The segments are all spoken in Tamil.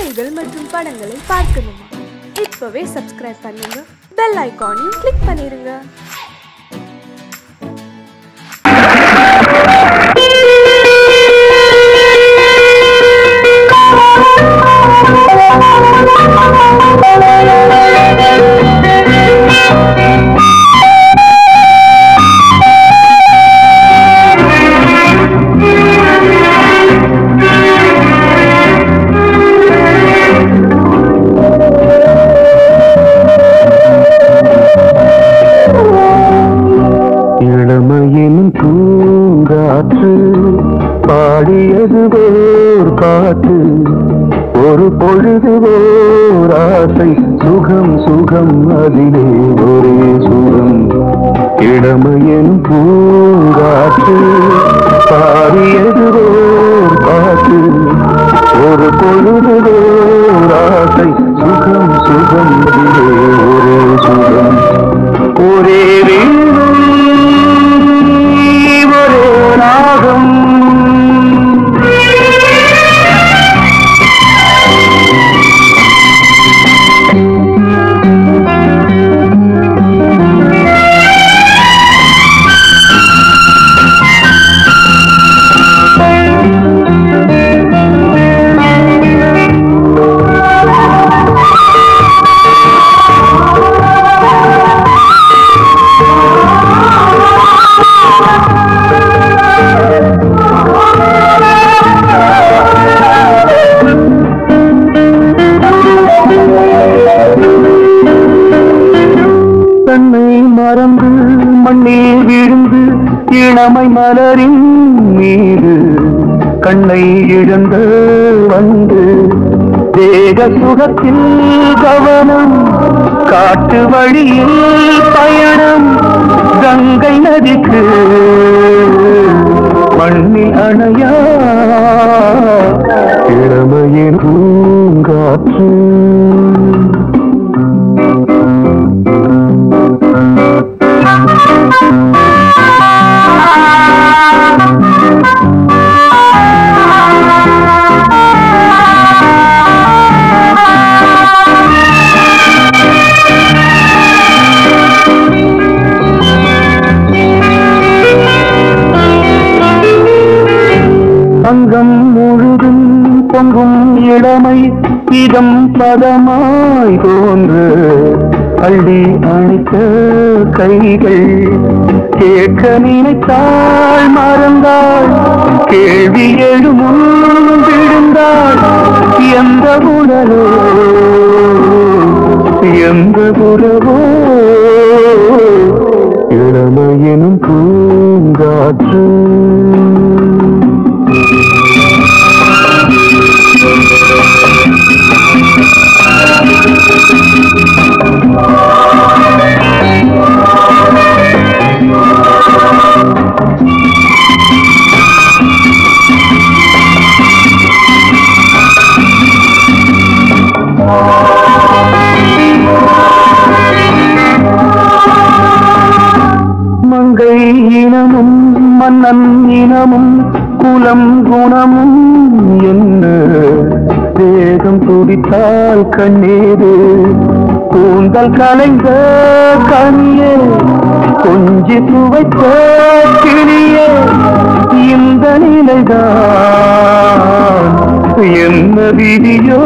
கதைகள் மற்றும் படங்களை பார்க்கணுமா? இப்பவே சப்ஸ்கிரைப் பண்ணுங்க, பெல் ஐகானையும் கிளிக் பண்ணிருங்க. இளமையின் பூங்காற்று பாடியது ஓர் பாட்டு, ஒரு பொழுது ஓர் ஆசை, சுகம் சுகம் அதிலே ஒரே சுகம். இளமையின் பூங்காற்று பாடியது ஓர் பாட்டு, ஒரு பொழுது ஓர் ஆசை, சுகம் சுகம் அதிலே ஒரே சுகம். ஒரே மறந்து மண்ணில் விழுந்து இளமை மலரின் மீது கண்ணை இழந்து வந்து தேக சுகத்தில் கவனம், காட்டு வழியில் பயணம், கங்கை நதிக்கு மண்ணில் அணையா இளமையின் பூங்காற்று. அங்கம் முழுதும் பொங்கும் இளமை இதம் பதமாய் தோன்று, அள்ளி அணைத்த கைகள் கேட்க நினைத்தாள் மறந்தாள், கேள்வி எழுமுன் விழுந்தாள். எந்த உடலோ எந்த உறவோ இளமையெனும் பூங்காற்று. மங்கை இனமும் மன்னன் இனமும் குலம் குணமும் என்ன, தேகம் துடித்தால் கண்ணீரு, கூந்தல் கலைந்த கனியே, கொஞ்சி துவைத்த கிளியே, இந்த நிலைதான் என்ன விதியோ.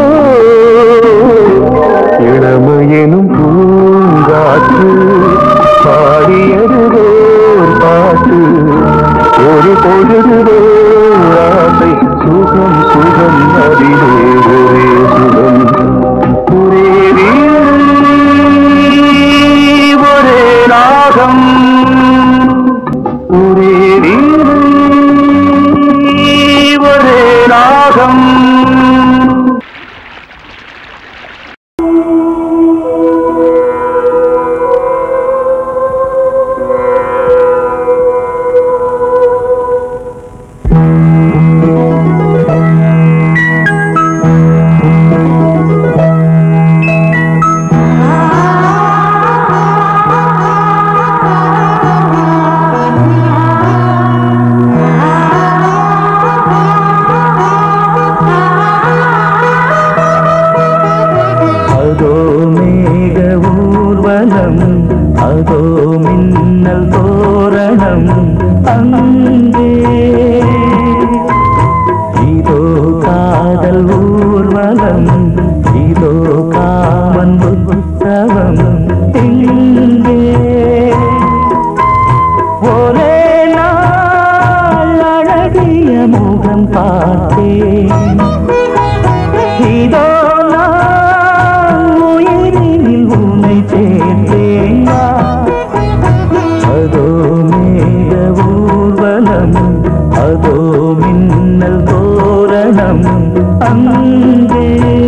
இளமையெனும் பூங்காற்று பாடியது ஓர் பாட்டு, ஒரு பொழுது ஆசை, சுகம் சுகம் அதிலே ஒரே சுகம். ஒரே ஒரே ராகம், ஒரே ஒரே ராகம். ஊர்வலம் இதோ காமன் உற்சவம் இங்கே ஒரே நாள் அழகிய முகம் பார்த்தேன் இதோ நான் உயிரில் உன்னை சேர்த்தேன் அதோ மேக ஊர்வலம் அதோ மின்னல் தோரணம் அங்கே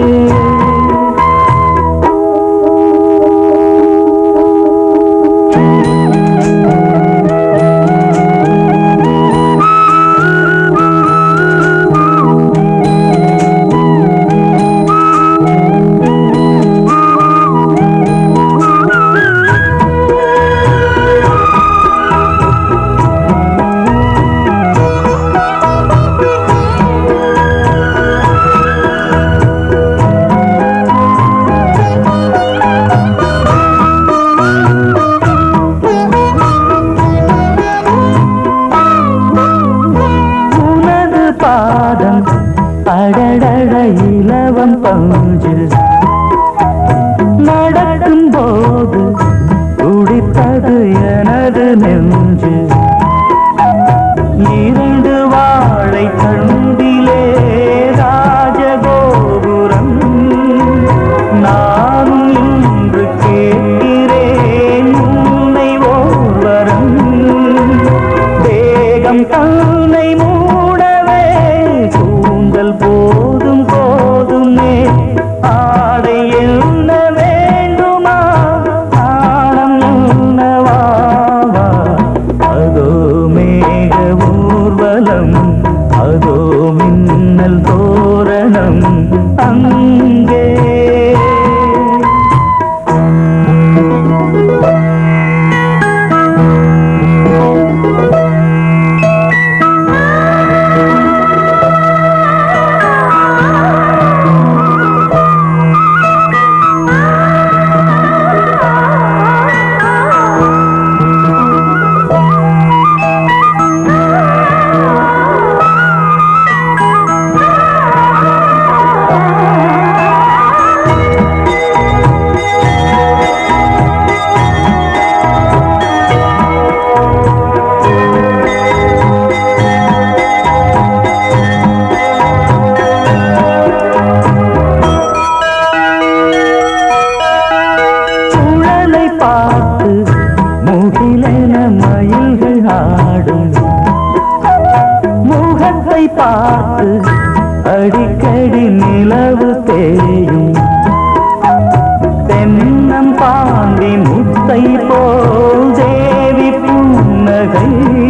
அடடட இலவம் பஞ்சு நடக்கும் போது துடித்தது எனது நெஞ்சு இரண்டு வாழை கண்டிலே ராஜகோபுரம் நான் இன்று கேட்கிறேன் உன்னை ஓர்வரம் தேகம் தன்னை மூடவே கூந்தல் போதும் போதுமே ஆடை என்ன வேண்டுமா ஆடம் என்னவா அதோ மேக ஊர்வலம் அதோ மின்னல் தோரணம் அங்கே பார்த்து அடிக்கடி நிலவு தேயும் தென்னம் பாண்டி முத்தை போல் தேவி புன்னகை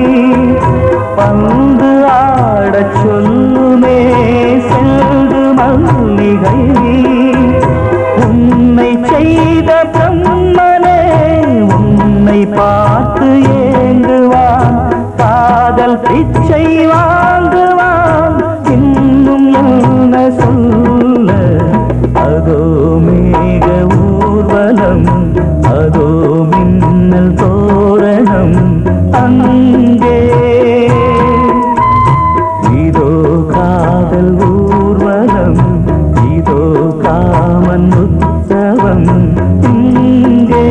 பந்து ஆடச் சொல்லுமே செல்து மல்லிகை உன்னை செய்த பிரம்மனே உன்னை பார்த்து ஏங்குவான் காதல் பிச்சை வாங்குவான் இன்னும் என்ன சொல்ல அதோ மேக ஊர்வலம் அதோ மின்னல் தோரணம் அங்கே இதோ காதல் ஊர்வலம் இதோ காமன் உற்சவம் இங்கே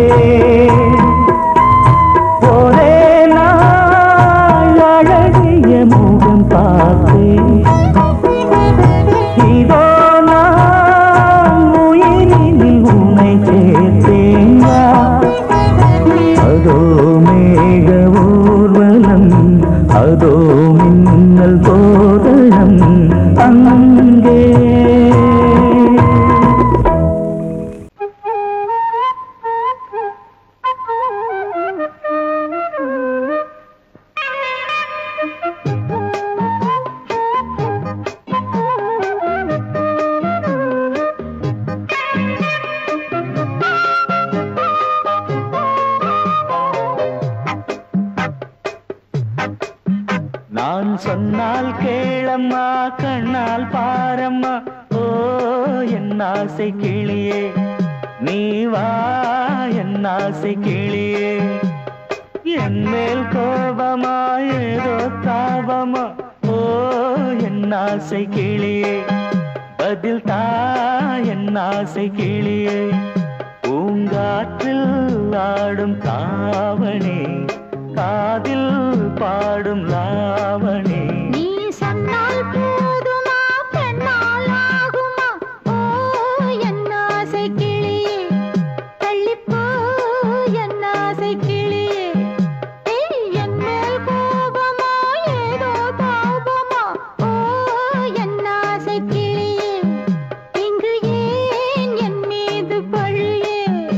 ஒரே நாள் அழகிய முகம் பார்த்தேன் இதோ நான் உயிரில் உன்னை சேர்த்தேன் அதோ மேக ஊர்வலம் அதோ மின்னல் தோரணம் அங்கே நான் சொன்னால் கேளம்மா கண்ணால் பாரம்மா ஓ என் ஆசை கிளியே நீ வா என் ஆசை கிளியே என் மேல் கோபமா ஏதோ தாபமா ஓ என் ஆசை கிளியே பதில் தா என் ஆசை கிளியே பூங்காற்றில் ஆடும் தாவணி காதில் பாடும் லாவணி நீ சொன்னால் போதுமா பெண்ணால் ஆகுமா ஓ என் ஆசை கிளியே தள்ளிப்போ என் ஆசை கிளியே என் மேல் கோபமா ஏதோ தாபமா ஓ என் ஆசை கிளியே இங்கு ஏன் என் மீது பழியே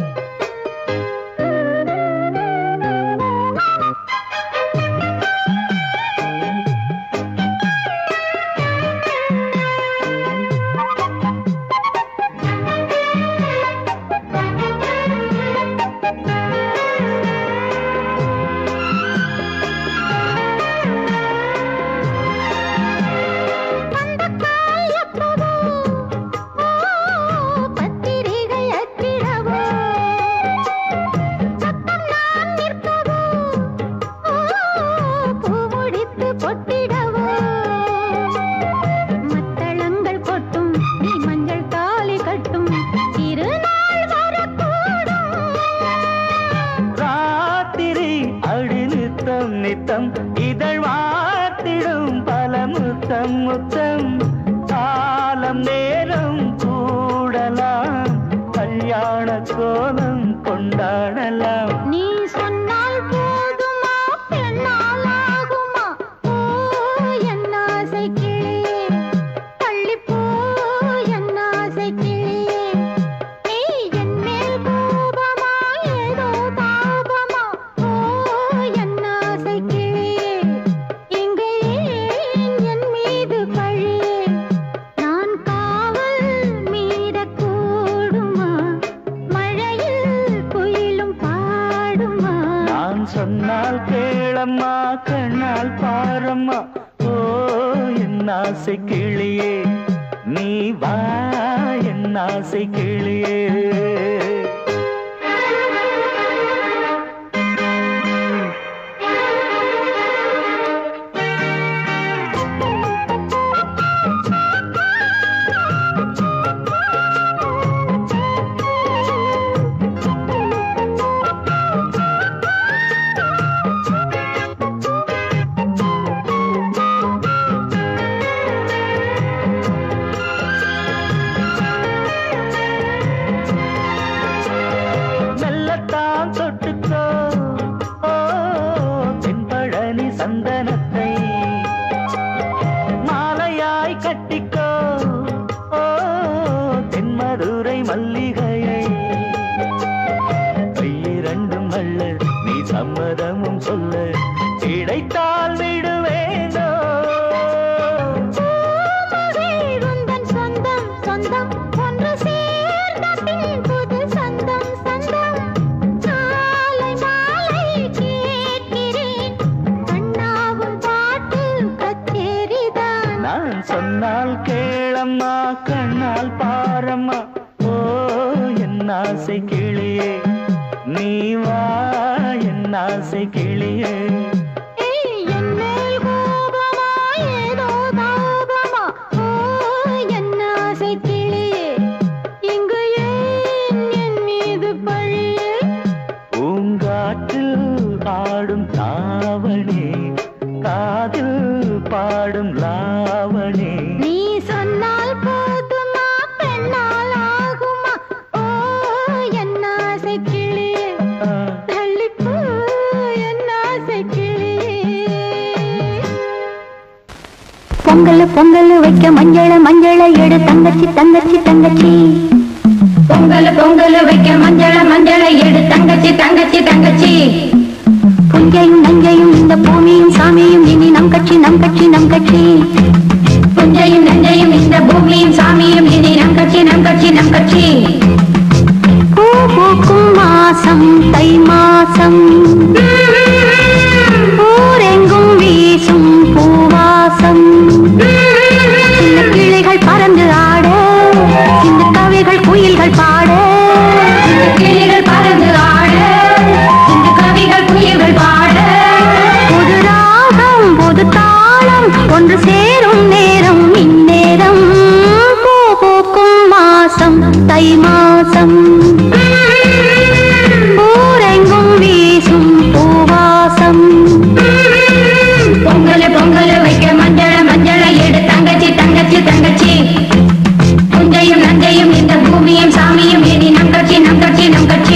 நித்தம் இதழ் வார்த்திடும் பல முத்தம் முத்தம் காலம் நேரம் கூடலாம் கல்யாண கோலம் கொண்டாடலாம் நீ சொன்னால் போதுமா பெண்ணால் ஆகுமா ஓ என் ஆசை கிளியே தள்ளிப்போ என் ஆசை கிளியே நீ என் மேல் கோபமா ஏதோ தாபமா ஓ என் ஆசை கிளியே இங்கு ஏன் என் மீது பழியே நான் காவல் மீறக்கூடுமா மழையில் குயிலும் பாடுமா நான் சொன்னால் கேளம்மா கண்ணால் பாரம்மா ஓ என் ஆசை கிளியே நீ வா என் ஆசை கிளியே மெல்லத்தான் தொட்டுக்கோ ஓ தென்பழனி சந்தனத்தை மாலையாய் கட்டிக்கோ ஓ தென்மதுரை மல்லிகையை கையிரண்டும் அல்ல நீ சம்மதமும் சொல்ல கிடைத்தால் விடுவேனோ உந்தன் சொந்தம் சொந்தம் ஒன்று சேர்ந்த பின் புது சொந்தம் சொந்தம் மாலை மாலை கேட்கிறேன் கண்ணாவும் பாட்டு கச்சேரிதான் நான் சொன்னால் கேளம்மா கண்ணால் பாரம்மா ஓ என் ஆசை கிளியே நீ வா என் ஆசை கிளியே என் மேல் கோபமா ஏதோ தாபமா ஓ என் ஆசை கிளியே இங்கு ஏன் என் மீது பழியே பூங்காற்றில் ஆடும் தாவணி காதில் பாடும் லாவணி நீ சொன்னால் போதுமா பெண்ணால் ஆகுமா ஓ என் ஆசை கிளியே தள்ளிப்போ என் ஆசை கிளியே பொங்கல் பொங்கல் வைக்க மஞ்சள மஞ்சள எடு தங்கச்சி தங்கச்சி தங்கச்சி பொங்கல் பொங்கல் வைக்க மஞ்சள மஞ்சள எடு தங்கச்சி தங்கச்சி தங்கச்சி புஞ்சையும் நஞ்சையும் இந்த பூமியும் சாமியும் இனி நம் கட்சி நம் கட்சி நம் கட்சி புஞ்சையும் நஞ்சையும் இந்த பூமியும் சாமியும் இனி நம் கட்சி நம் கட்சி நம் கட்சி பூ பூக்கும் மாசம் தை மாசம் ஊரெங்கும் வீசும் பூவாசம் சின்ன கிளிகள் பறந்து ஆட சின்ன கவிகள் குயில்கள் பாட சின்ன கிளிகள் பறந்து ஆட சின்ன கவிகள் குயில்கள் பாட புது ராகம் புது தாளம் ஒன்று சேரும் நேரம் இந்நேரம் பூ பூ தை மாசம் ஊரெங்கும் வீசும் பூவாசம் பொங்கல் பொங்கல் வைக்க மஞ்சள மஞ்சள எடு தங்கச்சி தங்கச்சி தங்கச்சி புஞ்சையும் நஞ்சையும் இந்த பூமியும் சாமியும் இனி நம் கட்சி நம் கட்சி நம் கட்சி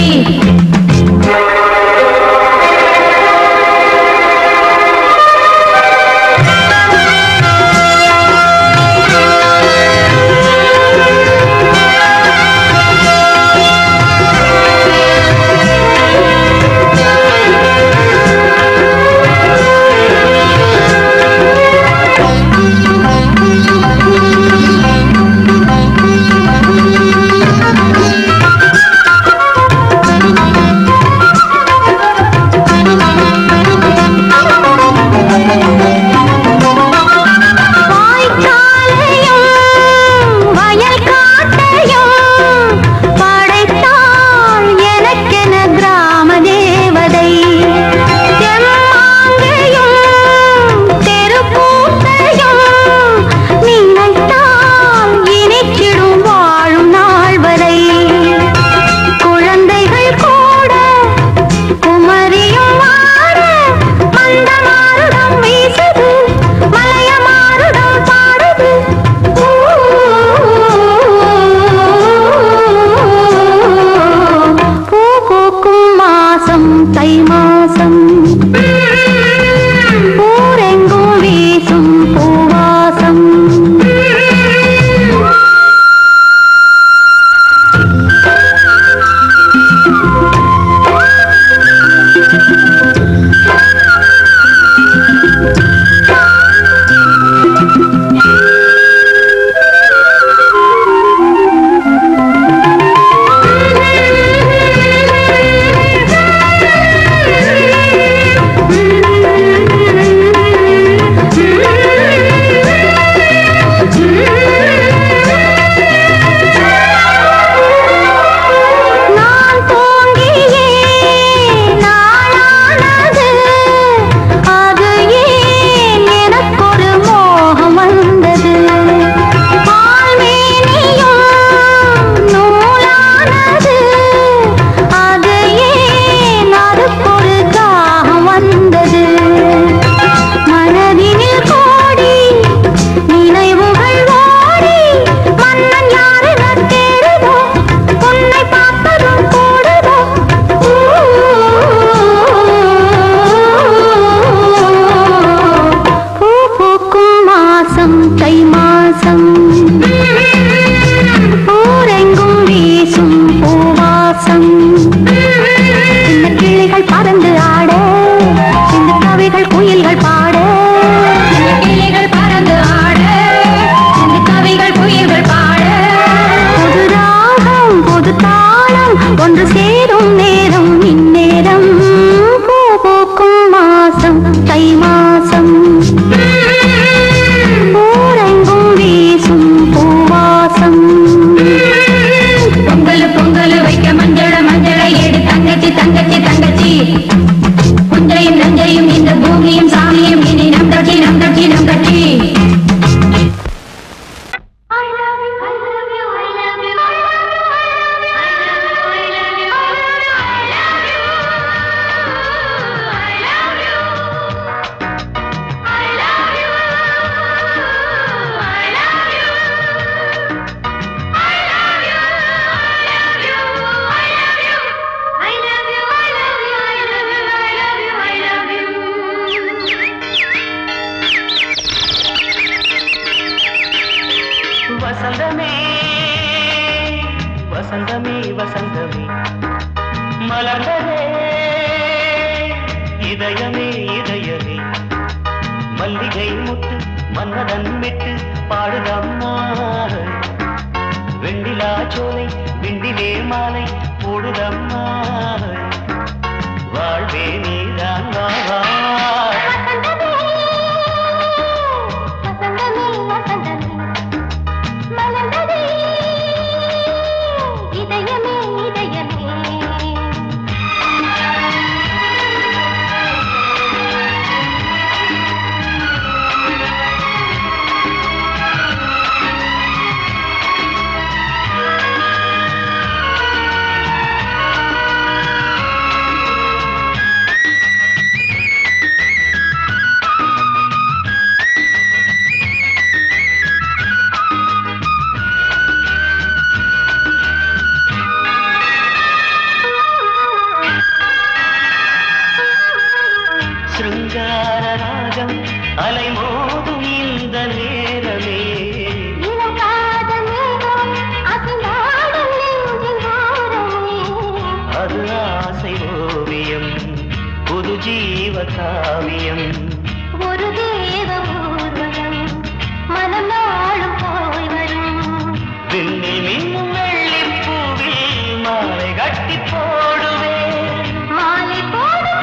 காவியம் ஒரு தேவ ஊர்வலம் மனம் நாளும் போய் வரும் விண்ணில் மின்னும் வெள்ளி பூவில் மாலை கட்டி போடுவேன் மாலை போடும்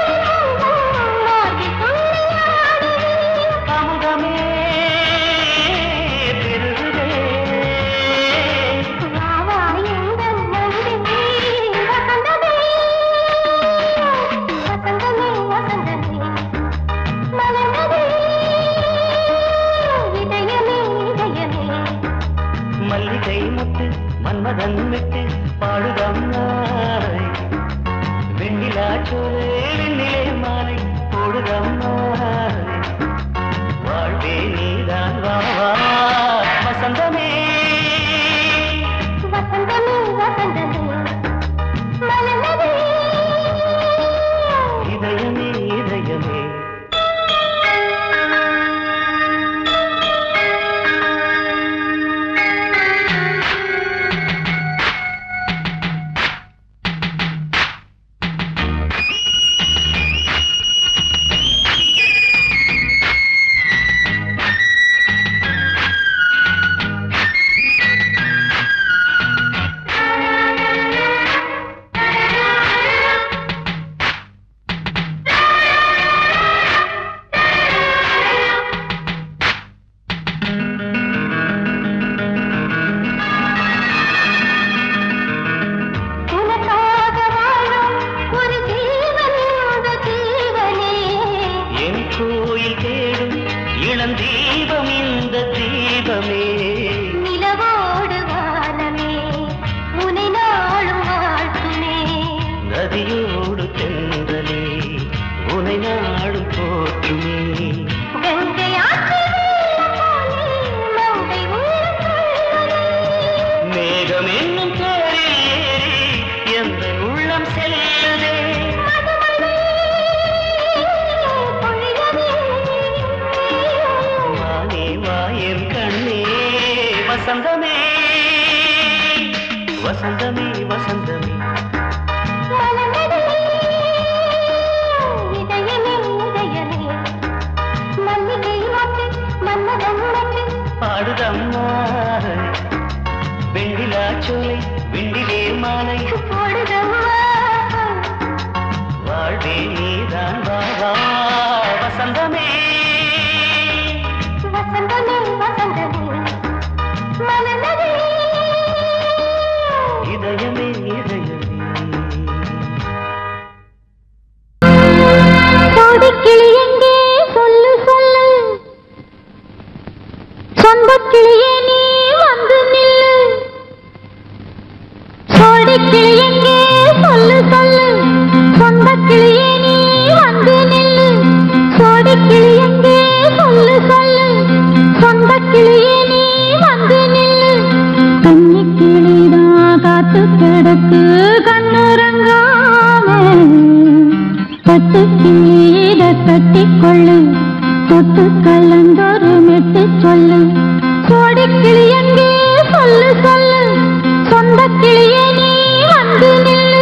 அமுதமே பெருகுதே மல்லிகை முத்து மன்மதன் விட்டு பாடுதம்மாய் வெண்ணிலா சோலை வெண்ணிலே மாலை போடுதம்மாய் வாழ்வே நீதான் வா வா வசந்தமே வசந்தமே வசந்தமே மலர்ந்ததே இதயமே இதயமே தீபம் இந்த தீபமே நிலவோடு வானமே உனை நாளும் வாழ்த்துமே நதியோடு தென்றலே உனை நாடும் போற்றுமே கங்கை ஆற்று மங்கை மேகம் என்னும் தேரில் ஏறி எந்த உள்ளம் செல்லுதே வசந்தமே வசந்தமே வசந்தமே இதயமே இதயமே மல்லிகை மட்டு மன்மதன் மட்டு பாடுதம்மா வெண்ணிலா சோலை வெண்ணிலே மாலை போடுதம்மா வாழ்வே நீதான் வா வா வசந்தமே வசந்தமே வசந்தமே மலர்ந்ததே இதயமே இதயமே கோடிக்கிளி எங்கே சொல்லு சொல்லு சொந்தக் கிளியே நீ வந்து நில்லு கோடிக்கிளி எங்கே சொல்லு சொல்லு சொந்தக் கிளியே நீ வந்து நில்லு கோடிக்கிளி எங்கே சொல்லு சொல்லு சொந்தக் கிளியே நீ வந்து நில்லு கன்னி கிளிதான் காத்து கிடக்கு கண்ணுறங்காம பட்டு கிளியிட கட்டிக்கொள்ளு தொட்டு கலந்தொரு மெட்டு சொல்லு கோடி கிளி எங்கே சொல்லு சொல்லு சொந்த கிளியே நீ வந்து நில்லு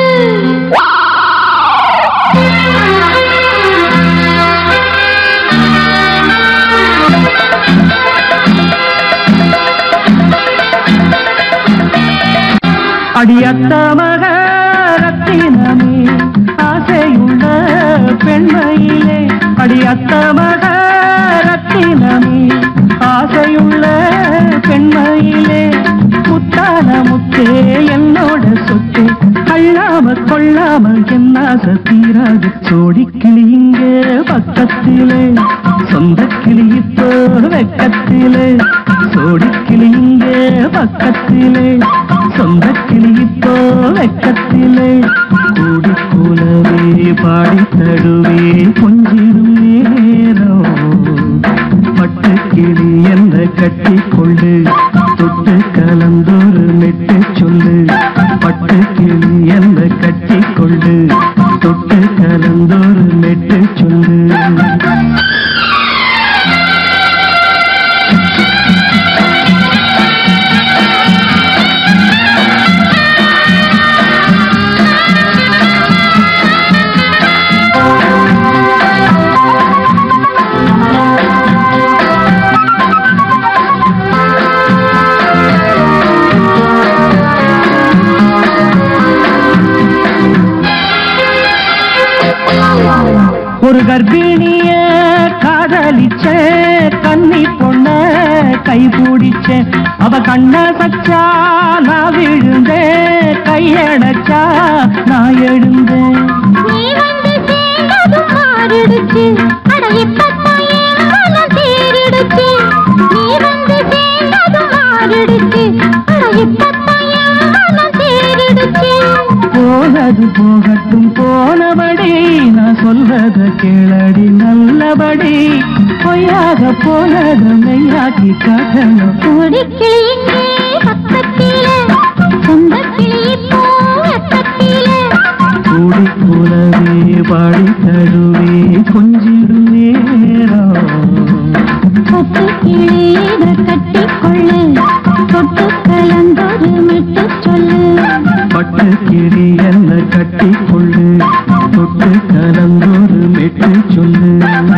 அடியத்த மக ரத்தினமே ஆசையுள்ள பெண்மையிலே அடியத்த மக ரத்தினமே ஆசையுள்ள பெண்மையிலே முத்தான முத்தே என்னோட சொத்து அள்ளாம கொள்ளாம என்ன தீராது சோடிக்கிளி இங்க பக்கத்திலே சொந்த கிளி இப்போ வெக்கத்திலே சோடிக்கிளி இங்க பக்கத்திலே சொந்த கிளி இப்போ வெக்கத்திலே கூடி கூலவே பாடி தடுவே கொஞ்சிடும் நேரம் பட்டு கிளி என்ன கட்டி கொள்ளு தொட்டு கலந்தொரு மெட்டு சொல்லு பட்டு கிளி என்ன கட்டி கொள்ளு தொட்டு கலந்தொரு மெட்டு சொல்லு ஒரு கர்ப்பிணிய காதலிச்ச கன்னி பொண்ண கை பிடிச்சேன் அவ கண்ண சச்சா நான் விழுந்தேன் கையடைச்சா நான் எழுந்தேன் நீ வந்து சேர்ந்ததும் மாறிடுச்சு அட இப்பத்தான் என் மனம் தேறிடுச்சு நீ வந்து சேர்ந்ததும் மாறிடுச்சு அட இப்பத்தான் என் மனம் தேறிடுச்சு போனது போகட்டும் போனபடி நான் சொல்றத கேளடி நல்லபடி பொய்யாக போனது மெய்யாக்கி காட்டணும் கூடிக்கிளியிங்கே பக்கத்திலே சொந்த கிளி இப்போ வெக்கத்திலே கூடி கூடவே பாடி தழுவே கொஞ்சிடும் நேரம் பத்து கிளியிட கட்டிக்கொள்ளு தொட்டு கலந்தொரு மெட்டு சொல்லு பட்டு கிளி என்ன கட்டிக்கொள்ளு தொட்டு கலந்தொரு மெட்டு சொல்லு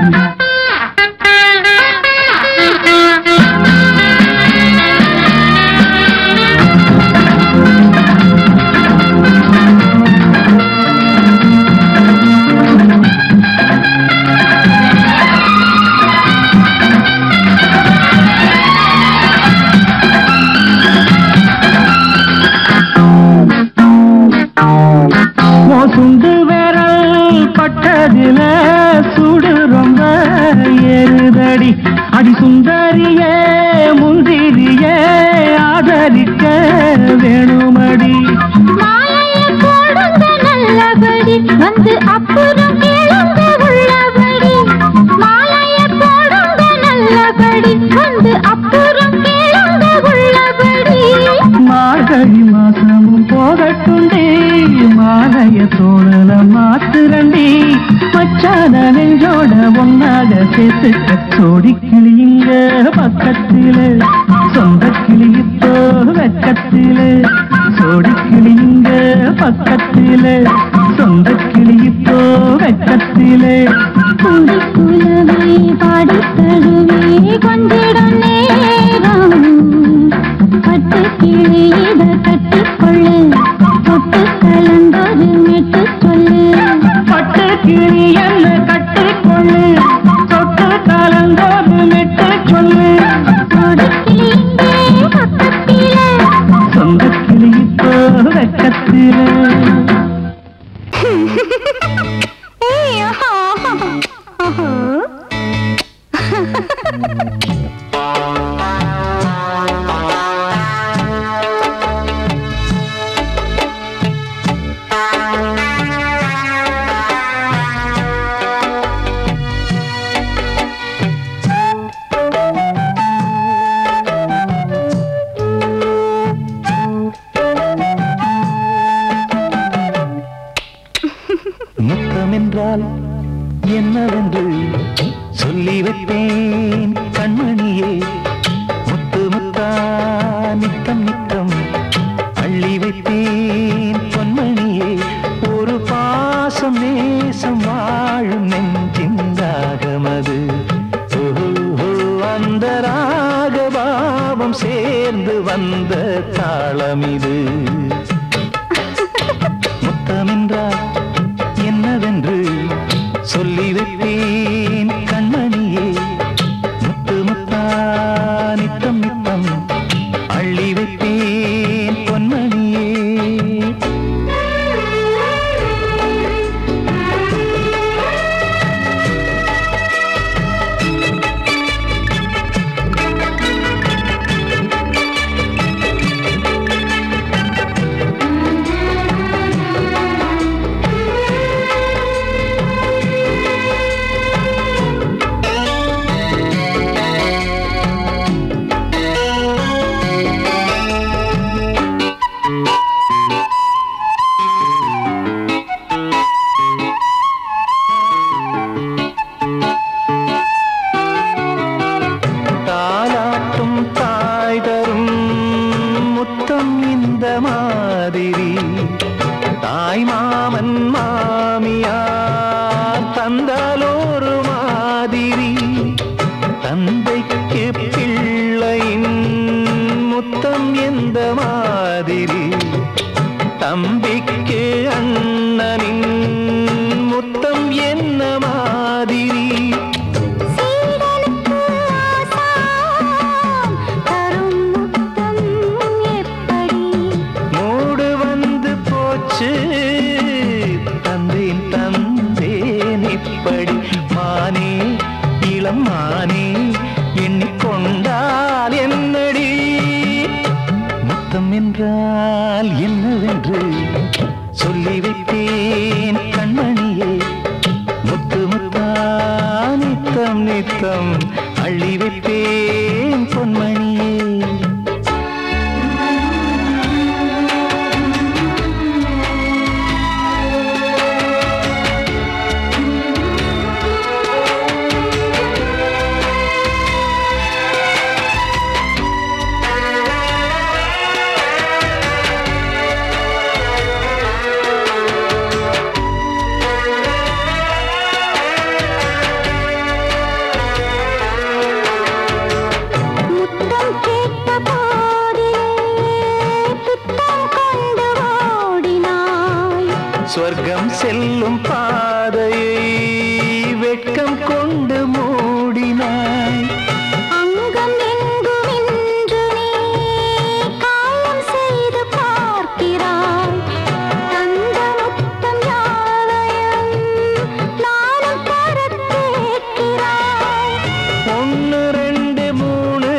சுண்டு விரல் பட்டதில சுடு ரொம்ப ஏறுதடி அடி சுந்தரியே முந்திரியே ஆதரிக்க வேணுமடி மாலையை போடுங்க நல்லபடி வந்து அப்புறம் கேளுங்க உள்ளபடி மாலையை போடுங்க நல்லபடி வந்து அப்புறம் கேளுங்க உள்ளபடி மார்கழி மாசமும் போகட்டுண்டி மாலைய தோழல மாத்துரண்டி மச்சான நெஞ்சோட ஒன்னாக சேர்த்துக்க சோடி கிளியுங்க பக்கத்தில சொந்த கிளி இப்போ வெக்கத்தில சோடி கிளியுங்க பக்கத்தில சொந்த கிளி இப்போ வெக்கத்தில குடி குலவை பாடி தழுவே கொஞ்சிடம் நேரம் பட்டு கிளியிட கட்டிக்கொள்ளு தொட்டு கலந்தொரு மெட்டு சொல்லு பட்டு கிளி என்ன கட்டிக்கொள்ளு தொட்டு கலந்தொரு மெட்டு சொல்லு கொடி கிளியிங்கே பக்கத்திலே சொந்த கிளி இப்போ வெக்கத்தில முத்தமென்றால் என்னவென்று சொல்லி வைப்பேன் கண்மணியே முத்து முத்தா நித்தம் நித்தம் அள்ளி வைப்பேன் பொன்மணியே ஒரு பாசம் நேசம் வாழும் நெஞ்சிந்தாகமது அந்த ராகபாவம் சேர்ந்து வந்த தாளமிது முத்தமென்றால் என்னவென்று சொல்லி வைப்பேன் கண்மணியே முத்து முத்தா நித்தம் நித்தம் அள்ளி வைப்பேன் பொன்மணியே தம்பிக்கு அண்ணனின் முத்தம் என்ன என்றால் என்னவென்று சொல்லி வைத்தேன் கண்மணியே. முத்து முத்தா நித்தம் நித்தம் அள்ளி வைத்தேன் பொன்மணியே. சொர்க்கம் செல்லும் பாதையை வெட்கம் கொண்டு மூடினாய். அங்கம் எங்கும் இன்று நீ காயம் செய்து பார்க்கிறாய். தந்த முத்தம் யாவையும் நானும் தர கேட்கிறாய். 1 2 3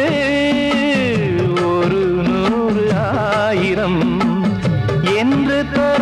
ஒரு 100 1000 என்று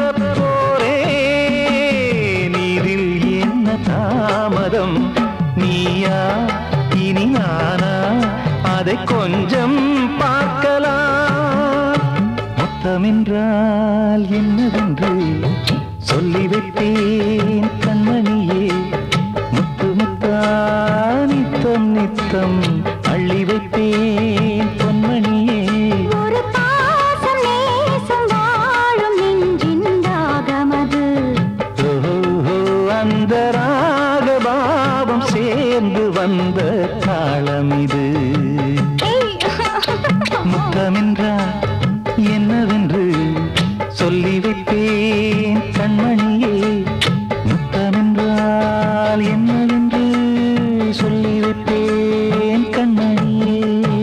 தாமதம். நீயா இனி நானா அதை கொஞ்சம் பார்க்கலாம். முத்தமென்றால் என்னவென்று சொல்லி வைத்தேன் கண்மணியே. முத்து முத்தா நித்தம் நித்தம் அள்ளி வைத்தேன் பொன்மணியே. ஒரு பாசம் நேசம் வாழும் நெஞ்சின் தாகமது. அந்த ராகபாவம் சேர்ந்து வந்த தாளம் இது. முத்தமென்றால் என்னவென்று சொல்லி வைத்தேன் கண்மணியே. முத்தமென்றால் என்னவென்று சொல்லி வைத்தேன் கண்மணியே.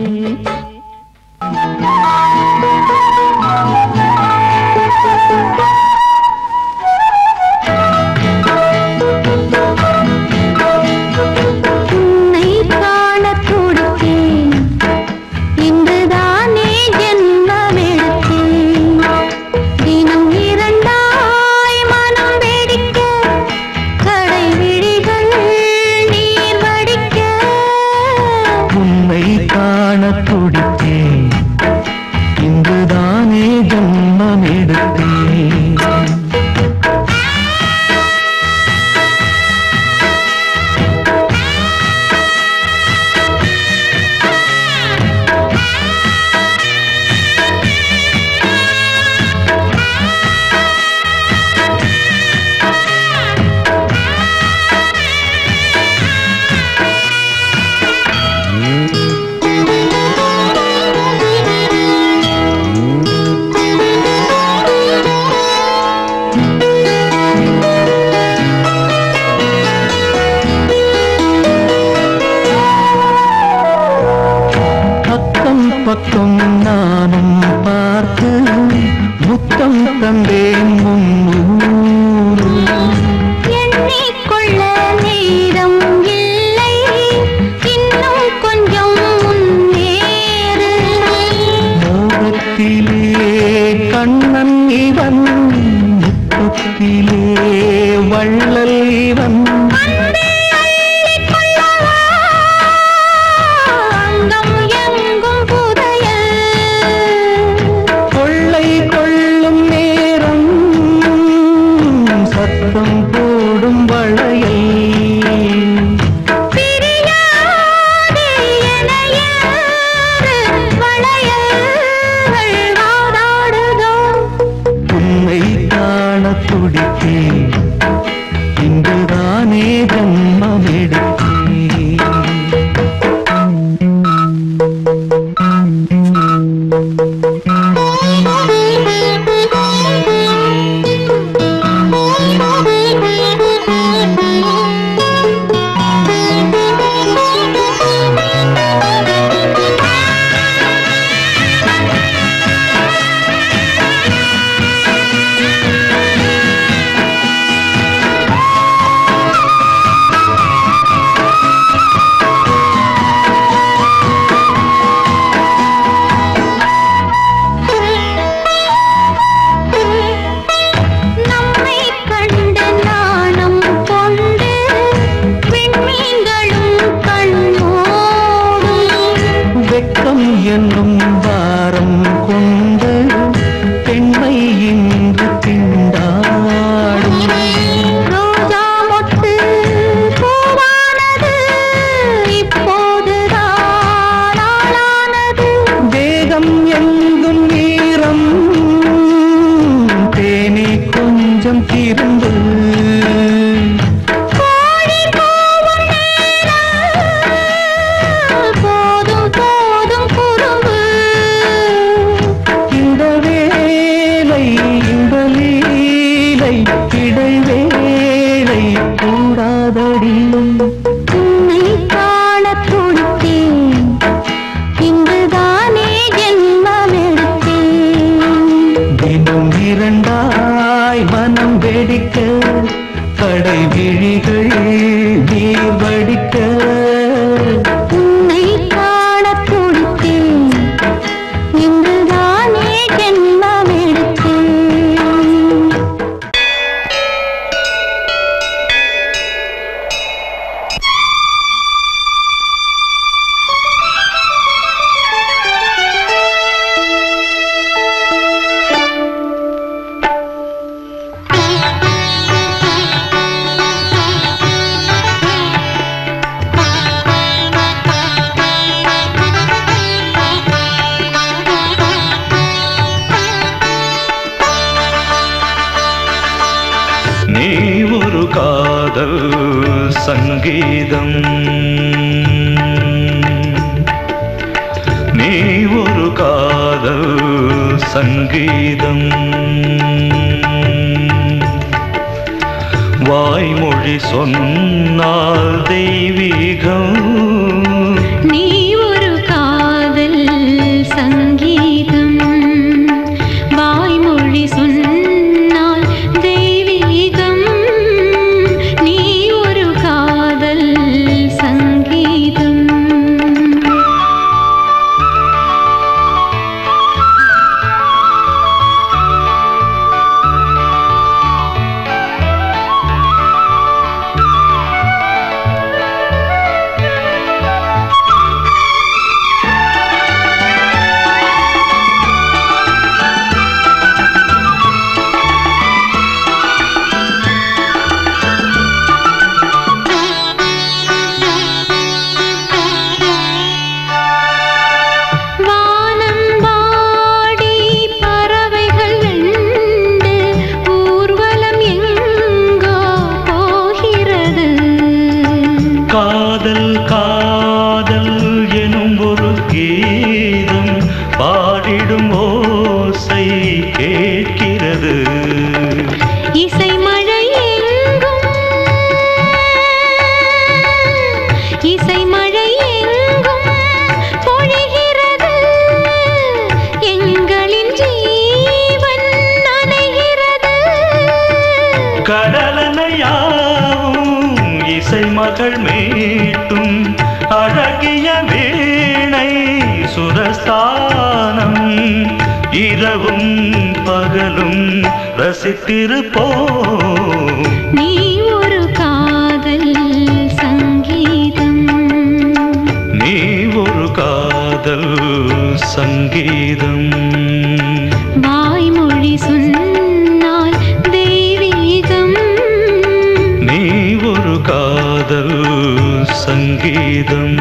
பக்கம் நானும் பார்த்து முத்தம் தந்தேன் முன்னூறு. எண்ணிக்கொள்ள நேரம் இல்லை இன்னும் கொஞ்சம் முன்னேறு. மோகத்திலே கண்ணன் இவன் முத்தத்திலே வள்ளல் இவன். போடும் உன்னை காண துடித்தேன் இன்றுதானே ஜன்மம் எடுத்தேன். கொஞ்சம் திருந்து போதும் போதும் குறும்பு இந்த வேலை இந்த லீலை இடைவேளை கூடாதடியும் உன்னை காண துடித்தேன் இங்குதானே ஜென்மமெடுத்தேன் தினம் இரண்டாய் மனம் வெடிக்க கடை விழிகள் நீர் வடிக்க உன்னை காண துடித்தேன் இங்குதானே ஜென்மமெடுத்தேன் நீ ஒரு காதல் சங்கீதம் நீ ஒரு காதல் சங்கீதம் வாய்மொழி சொன்னால் தெய்வீகம் நீ ஒரு காதல் சங்கீதம் வாய்மொழி சொன்னால் தெய்வீகம் நீ ஒரு காதல் சங்கீதம் வானம்பாடி பறவைகள் வெண்டு ஊர்வலம் எங்கோ போகிறது காதல் காதல் எனும் ஒரு கீதம் பாடிடும் ஓசை கேட்கிறது இசை மழை எங்கும் இசை மழை எங்கும் பொழிகிறது எங்களின் ஜீவன் நனைகிறது கடலனையாவும் இசை மகள் மீட்டும் அழகிய வீணை சுரஸ்தானம் இரவும் பகலும் ரசித்திருப்போம் நீ ஒரு காதல் சங்கீதம் நீ ஒரு காதல் சங்கீதம் வாய்மொழி சொன்னால் தெய்வீகம் நீ ஒரு காதல் சங்கீதம்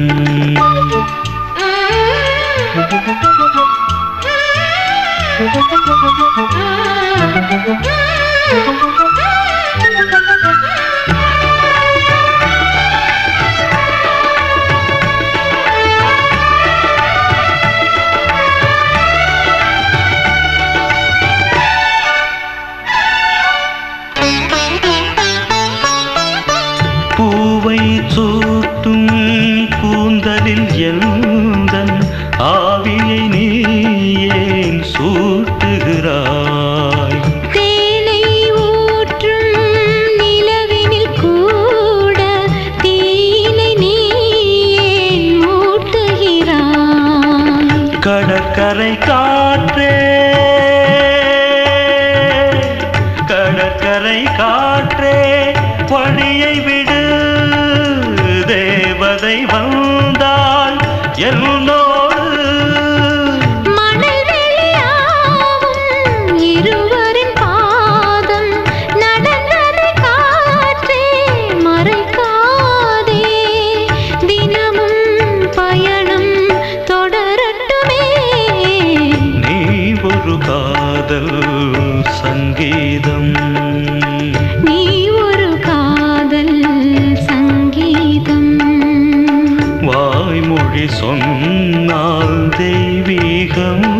பூவை சூட்டும் கூந்தலில் எந்தன் ஆவியை நீ ஏன் சூட்டுகிறாய் தேனை ஊற்றும் நிலவினில் கூட தீனை நீ ஏன் மூட்டுகிறாய் கடற்கரை காற்றே கடற்கரை காற்றே வழியை விடு தேவதை வந்தால் என்னோடு மணல் வெளியாகும் இருவரின் பாதம் நடந்ததை காற்றே மறைக்காதே தினமும் பயணம் தொடரட்டுமே நீ ஒரு காதல் சங்கீதம். நீ ஒரு காதல் சங்கீதம். வாய்மொழி சொன்னால் தெய்வீகம்.